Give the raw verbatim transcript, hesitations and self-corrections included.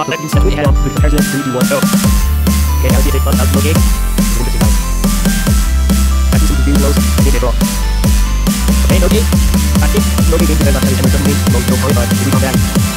Uh, that means that we have the comparison three, two, one, go. Okay, now see if it runs out to locate. We'll get it. I can see the view close. I did it wrong. Okay, Note eight. I think Note eight into that. I'm going to mode no point, but we come back.